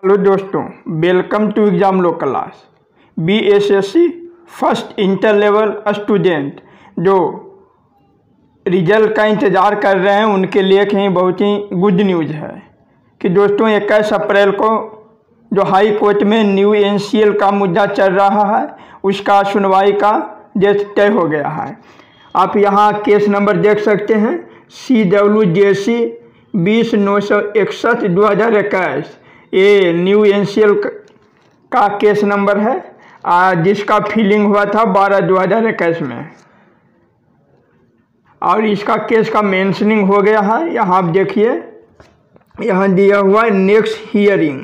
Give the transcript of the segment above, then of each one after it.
Hello दोस्तों, welcome to exam लो class. BSSC first inter level student जो result का इंतज़ार कर रहे हैं उनके लिए कहीं बहुत ही गुड न्यूज़ है कि दोस्तों 21 अप्रैल को जो हाई कोर्ट में न्यू एनसीएल का मुद्दा चल रहा है उसका सुनवाई का डेट तय हो गया है। आप यहाँ केस नंबर देख सकते हैं CWJC 20-961/2021। ये न्यू एनसीएल का केस नंबर है जिसका फिलिंग हुआ था 12/2021 में और इसका केस का मेंशनिंग हो गया है। यहाँ आप देखिए, यहाँ दिया हुआ है नेक्स्ट हियरिंग।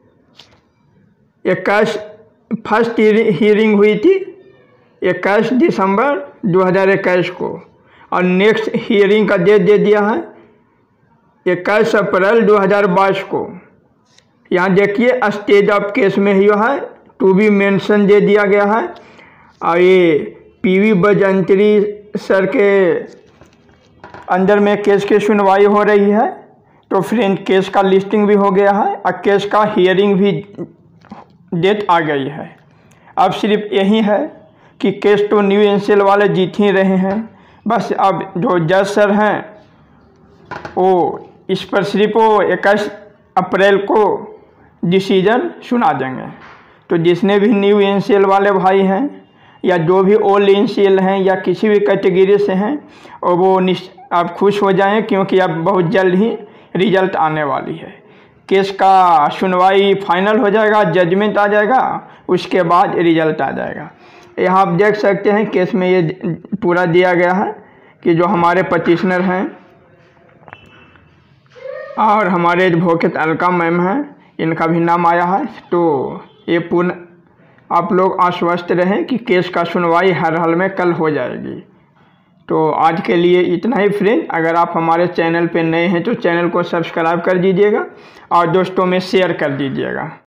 21 फर्स्ट हियरिंग हुई थी 21 दिसंबर 2021 को और नेक्स्ट हियरिंग का डेट दे दिया है 21 अप्रैल 2022 को। यहाँ देखिए स्टेज ऑफ केस में ही है टू बी मेंशन दे दिया गया है और ये PV बजंत्री सर के अंदर में केस की सुनवाई हो रही है। तो फ्रेंड केस का लिस्टिंग भी हो गया है और केस का हियरिंग भी डेट आ गई है। अब सिर्फ यही है कि केस तो न्यू एनसीएल वाले जीत ही रहे हैं, बस अब जो जज सर हैं वो इस पर सिर्फ वो 21 अप्रैल को डिसीजन सुना देंगे। तो जिसने भी न्यू एनसीएल वाले भाई हैं या जो भी ओल्ड एनसीएल हैं या किसी भी कैटेगरी से हैं और वो आप खुश हो जाएं क्योंकि अब बहुत जल्द ही रिजल्ट आने वाली है। केस का सुनवाई फाइनल हो जाएगा, जजमेंट आ जाएगा, उसके बाद रिजल्ट आ जाएगा। यहाँ आप देख सकते हैं केस में ये पूरा दिया गया है कि जो हमारे पटिशनर हैं और हमारे एडवोकेट अलका मैम हैं, इनका भी नाम आया है। तो ये पूर्ण आप लोग आश्वस्त रहें कि केस का सुनवाई हर हाल में कल हो जाएगी। तो आज के लिए इतना ही फ्रेंड। अगर आप हमारे चैनल पे नए हैं तो चैनल को सब्सक्राइब कर दीजिएगा और दोस्तों में शेयर कर दीजिएगा।